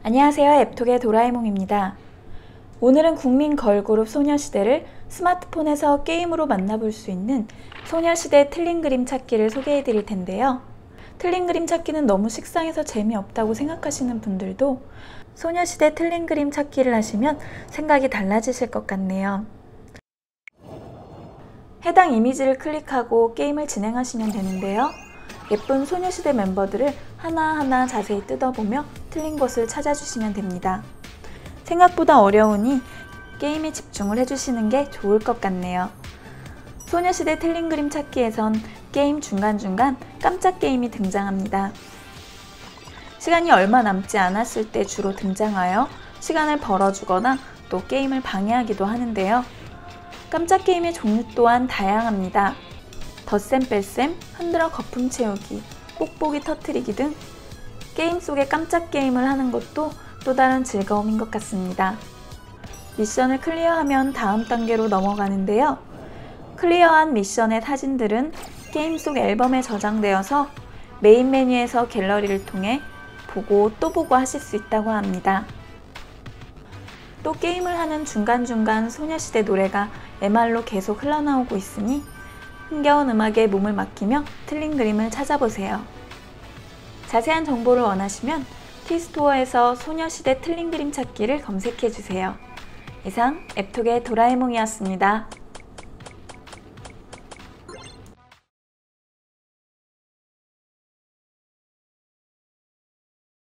안녕하세요. 앱톡의 도라에몽입니다. 오늘은 국민 걸그룹 소녀시대를 스마트폰에서 게임으로 만나볼 수 있는 소녀시대 틀린 그림 찾기를 소개해 드릴 텐데요. 틀린 그림 찾기는 너무 식상해서 재미없다고 생각하시는 분들도 소녀시대 틀린 그림 찾기를 하시면 생각이 달라지실 것 같네요. 해당 이미지를 클릭하고 게임을 진행하시면 되는데요. 예쁜 소녀시대 멤버들을 하나하나 자세히 뜯어보며 틀린 것을 찾아주시면 됩니다. 생각보다 어려우니 게임에 집중을 해주시는 게 좋을 것 같네요. 소녀시대 틀린 그림 찾기에선 게임 중간중간 깜짝 게임이 등장합니다. 시간이 얼마 남지 않았을 때 주로 등장하여 시간을 벌어주거나 또 게임을 방해하기도 하는데요. 깜짝 게임의 종류 또한 다양합니다. 덧셈 뺄셈, 흔들어 거품 채우기, 뽁뽁이 터트리기 등 게임 속에 깜짝 게임을 하는 것도 또 다른 즐거움인 것 같습니다. 미션을 클리어하면 다음 단계로 넘어가는데요. 클리어한 미션의 사진들은 게임 속 앨범에 저장되어서 메인 메뉴에서 갤러리를 통해 보고 또 보고 하실 수 있다고 합니다. 또 게임을 하는 중간중간 소녀시대 노래가 MR로 계속 흘러나오고 있으니 흥겨운 음악에 몸을 맡기며 틀린 그림을 찾아보세요. 자세한 정보를 원하시면 티스토어에서 소녀시대 틀린 그림 찾기를 검색해주세요. 이상 앱톡의 도라에몽이었습니다.